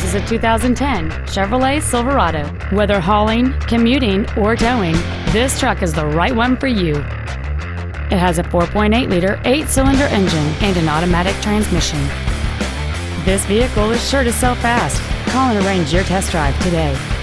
is a 2010 Chevrolet Silverado. Whether hauling, commuting, or towing, this truck is the right one for you. It has a 4.8-liter 8-cylinder engine and an automatic transmission. This vehicle is sure to sell fast. Call and arrange your test drive today.